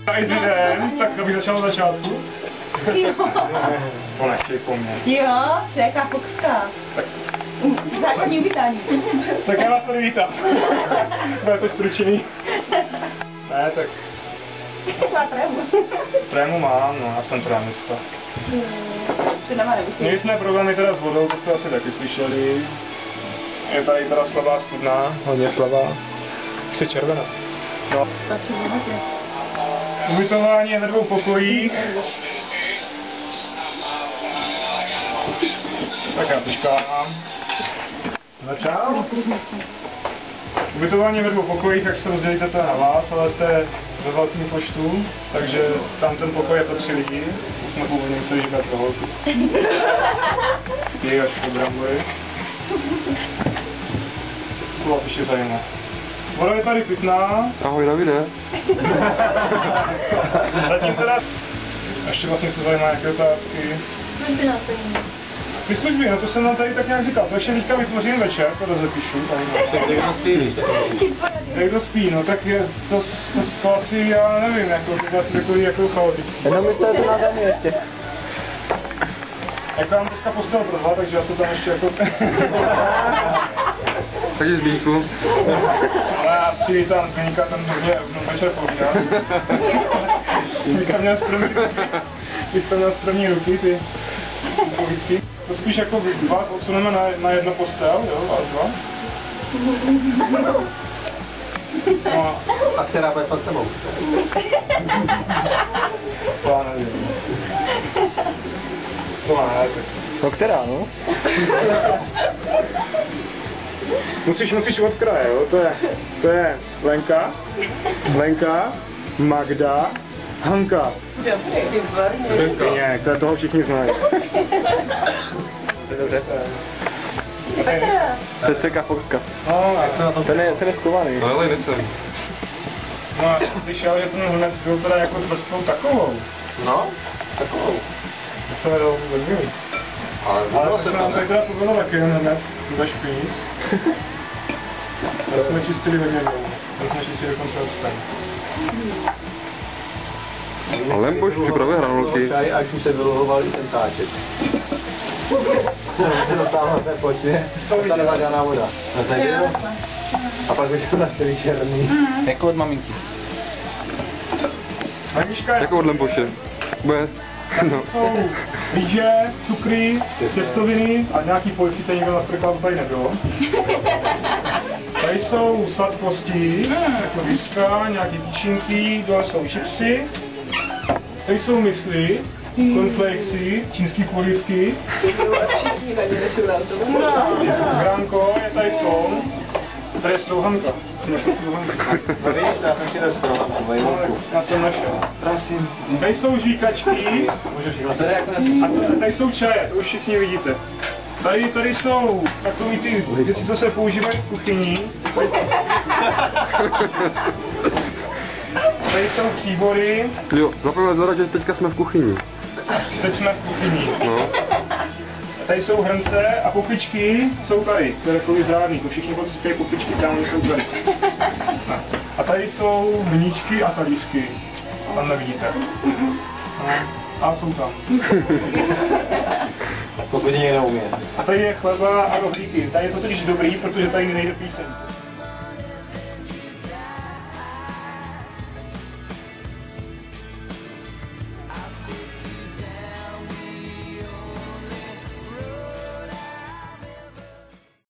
Tady s videem, tak abych začal na začátku. Jo. To nechtěj po mně. Jo, to je jaká foxka. Základní uvítání. Tak já vás tady vítám. Bude to stručný. Ne, tak Má trému. trému mám, no, já jsem trémista. To nemá nebudu. Měli jsme problémy teda s vodou, to jste asi taky slyšeli. Je tady teda slabá studna, hodně slabá. Jsi červená. No. Stačí minutě. Ubytování je ve 2 pokojích. Tak já počkám. Začal? Ubytování je ve 2 pokojích, jak se rozdělíte to je na vás, ale jste ve velkém počtu, takže tam ten pokoj je pro 3 lidi. Už jsme původně museli žívat pro holky. Je až po brambory. Co vás ještě zajímá? Voda je tady pitná. Ahoj Davide. Zatím teda... Ještě vlastně se zajímá, jaké otázky. Ty služby, no to jsem nám tady tak nějak říkal, to ještě teďka vytvořím večer, to rozepíšu. Někdo spí, víš, Někdo spí, no tak je, to asi já nevím, jako, to je asi takový jako chaotický. jenom myslíte to na zemi ještě. Jak mám teďka postel pro 2, takže já se tam ještě jako... Takže Zbínku. Ale já přivítám Zbyňka, ten hodně večer povídá. Teďka měl z první ruky ty povídky. To spíš jako vás odsuneme na jedno postel, jo, vás 2. No, A která bude pod tebou? to já nevím. To ne, tak... No která, no? Musíš od kraje, jo, to je Lenka, Magda, Hanka. Dobrý, výborně. Ne, toho všichni znají. To je dobře. Tak To je ceka fotka. No, Ten je skovaný. No ale necelý. no, já jsem slyšel, že ten hned byl teda jako s vrstvou takovou. No, takovou. To se nedalo vůbec dělit. Ale to se nám tady teda povedlo taky hned ve špiní. Ale jsme čistili hodně dlouho. To jsme čistili dokonce odstaň. A Lemboš připravuje hranolky. Až už se vyluhoval ten táček. Se dotáhla té počně, ta nebyla žádná voda. A pak vyšel na celý černý. Jako od maminky. Hanička je... Jako od Lemboše. Bude. No. Jsou rýže, cukry, těstoviny a nějaký polivky, tady někdo nastrkal, to tady nebylo. Tady jsou sladkosti, jako viska, nějaký tyčinky, dole jsou chipsy. Tady jsou mysli, cornflakesy, čínský polivky. Gránko, je tady slon. Tady je strouhanka. No víš, já jsem si nesproval tu vejlku. Já jsem našel. Prosím. Tady jsou žvíkačky. A tady jsou čaje, to už všichni vidíte. Tady jsou takový ty věci, co se používají v kuchyni. Tady jsou příbory. Jo, zaprvé zadat, že teďka jsme v kuchyni. Teď jsme v kuchyni. No. Tady jsou hrnce a pokličky jsou tady. To je takový zrádný, to všichni pocití pokličky, tam jsou tady. A tady jsou hníčky a talířky. Tam nevidíte. No. A jsou tam. Pokud někdo umí. A tady je chleba a rohlíky. Tady je to totiž dobrý, protože tady nejde píseň.